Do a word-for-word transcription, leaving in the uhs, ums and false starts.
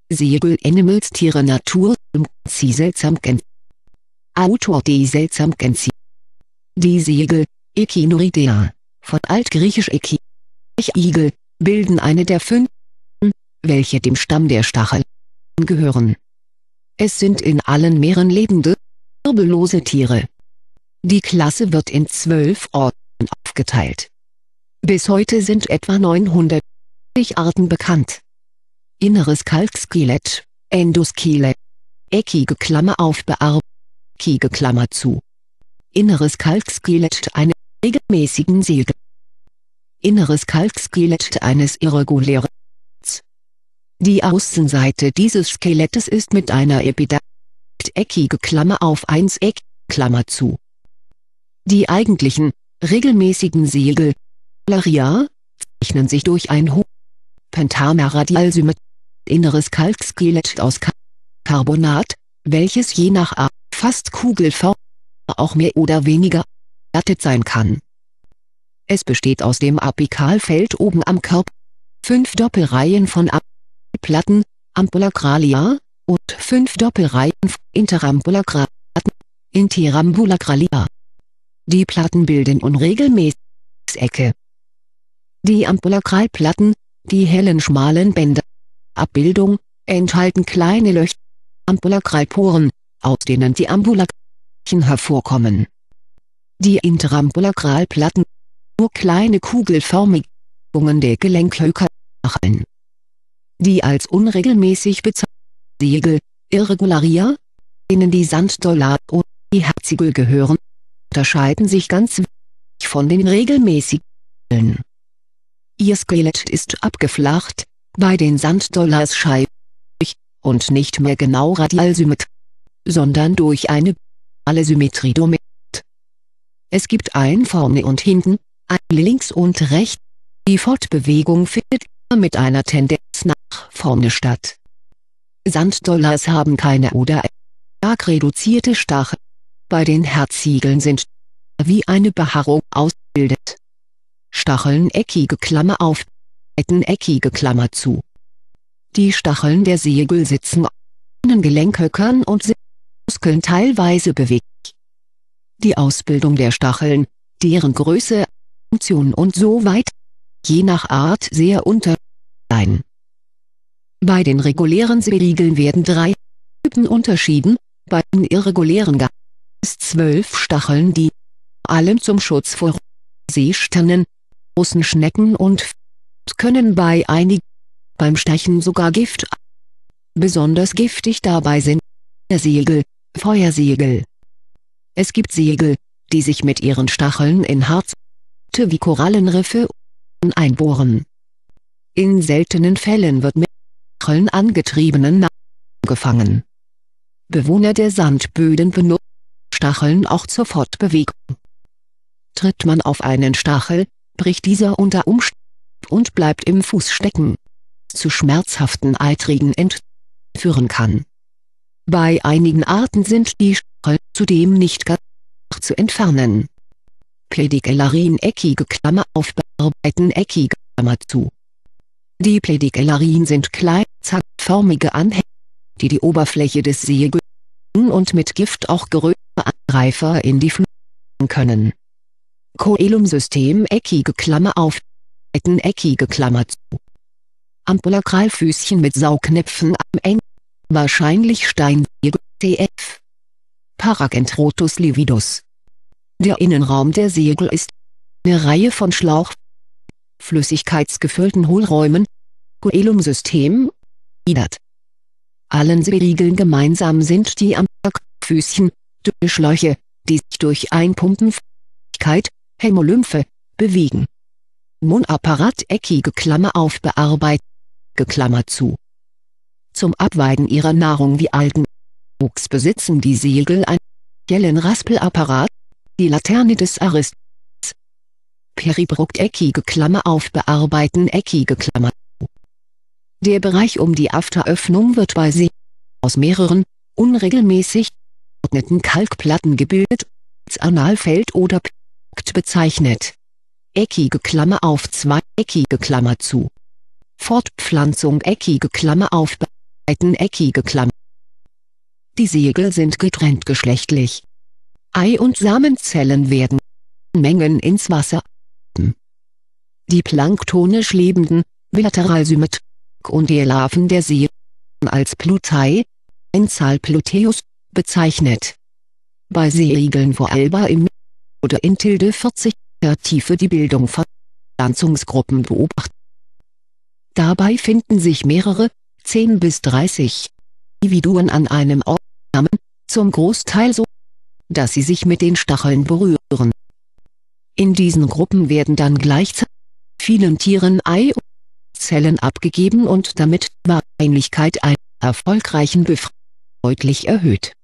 Segel Animals Tiere Natur Sie Seltsamken Autor Die Seltsamken Die Segel, Echinoidea, von altgriechisch Eki, Igel, bilden eine der fünf, welche dem Stamm der Stacheln gehören. Es sind in allen Meeren lebende, wirbellose Tiere. Die Klasse wird in zwölf Ordnungen aufgeteilt. Bis heute sind etwa neunhundert Arten bekannt. Inneres Kalkskelett, Endoskelett, eckige Klammer auf bearbeitet, eckige Klammer zu. Inneres Kalkskelett eines regelmäßigen Segels. Inneres Kalkskelett eines irregulären. Die Außenseite dieses Skelettes ist mit einer Epidermis, eckige Klammer auf eins Eck, Klammer zu. Die eigentlichen, regelmäßigen Segel, Laria, zeichnen sich durch ein hohes Pentameradialsymmetrie, inneres Kalkskelett aus Carbonat, welches je nach Art fast kugelförmig, auch mehr oder weniger, glattet sein kann. Es besteht aus dem Apikalfeld oben am Körper, fünf Doppelreihen von Platten, Ambulacralia, und fünf Doppelreihen von Interambulacralia, Interambulacralia. Die Platten bilden unregelmäßige Ecke. Die Ambulakralplatten, die hellen schmalen Bänder, Abbildung, enthalten kleine Löcher, Ambulakralporen, aus denen die Ambulakralchen hervorkommen. Die Interambulakralplatten, nur kleine kugelförmige Öffnungen der Gelenkhöcker, die als unregelmäßig bezeichneten Segel, Irregularia, denen die Sanddollar und die Herzigel gehören, unterscheiden sich ganz wesentlich von den regelmäßigen Segeln. Ihr Skelett ist abgeflacht, bei den Sanddollars scheibig, und nicht mehr genau radialsymmetrisch, sondern durch eine binäre Symmetrie dominiert. Es gibt ein vorne und hinten, ein links und rechts. Die Fortbewegung findet immer mit einer Tendenz nach vorne statt. Sanddollars haben keine oder stark reduzierte Stacheln. Bei den Herzsiegeln sind wie eine Behaarung ausgebildet. Stacheln eckige Klammer auf, eckige Klammer zu. Die Stacheln der Segel sitzen auf den Gelenkhöckern und sind Muskeln teilweise beweglich. Die Ausbildung der Stacheln, deren Größe, Funktion und so weiter, je nach Art sehr unterschiedlich sein. Bei den regulären Segeln werden drei Typen unterschieden, bei den irregulären gab es zwölf Stacheln, die vor allem zum Schutz vor Seesternen, großen Schnecken und können bei einigen beim Stechen sogar Gift. Besonders giftig dabei sind Segel, Feuersegel. Es gibt Segel, die sich mit ihren Stacheln in Harz wie Korallenriffe einbohren. In seltenen Fällen wird mit Stacheln angetriebenen Nahrung gefangen. Bewohner der Sandböden benutzen Stacheln auch zur Fortbewegung. Tritt man auf einen Stachel, bricht dieser unter Umständen und bleibt im Fuß stecken, was zu schmerzhaften eitrigen Ent führen kann. Bei einigen Arten sind die Stacheln zudem nicht ganz zu entfernen. Pedicellarin eckige Klammer auf bearbeiten eckige Klammer zu. Die Pedicellarin sind kleine zackförmige Anhänger, die die Oberfläche des Segels und mit Gift auch größere Angreifer in die Flügel können. Coelum-System eckige Klammer auf, eckige Klammer zu. Ambulakralfüßchen mit Saugnäpfen am Ende, wahrscheinlich Steinsegel C F. Paracentrotus lividus. Der Innenraum der Segel ist eine Reihe von Schlauch, flüssigkeitsgefüllten Hohlräumen, Coelum-System, gliedert. Allen Segeln gemeinsam sind die Ambulakralfüßchen, dünne Schläuche, die sich durch Einpumpen Flüssigkeit, Hämolymphe, bewegen. Mundapparat eckige Klammer auf bearbeitet, Klammer zu. Zum Abweiden ihrer Nahrung wie Algen besitzen die Segel einen speziellen Raspelapparat, die Laterne des Aristos. Peribrukt eckige Klammer auf bearbeiten eckige Klammer zu. Der Bereich um die Afteröffnung wird bei Segeln aus mehreren, unregelmäßig geordneten Kalkplatten gebildet, als Analfeld oder Plakt bezeichnet. Eckige Klammer auf zwei eckige Klammer zu. Fortpflanzung eckige Klammer auf eckige Klamm. Die Segel sind getrennt geschlechtlich. Ei- und Samenzellen werden Mengen ins Wasser. Die planktonisch lebenden, lateralsymmetrik und die Larven der Seelen als Plutei, Einzahl Pluteus, bezeichnet. Bei Seeigeln vor Alba im oder in Tilde vierzig Tiefe die Bildung von Pflanzungsgruppen beobachtet. Dabei finden sich mehrere, zehn bis dreißig Individuen an einem Ort, zum Großteil so, dass sie sich mit den Stacheln berühren. In diesen Gruppen werden dann gleichzeitig vielen Tieren Ei- und Zellen abgegeben und damit die Wahrscheinlichkeit einer erfolgreichen Befruchtung deutlich erhöht.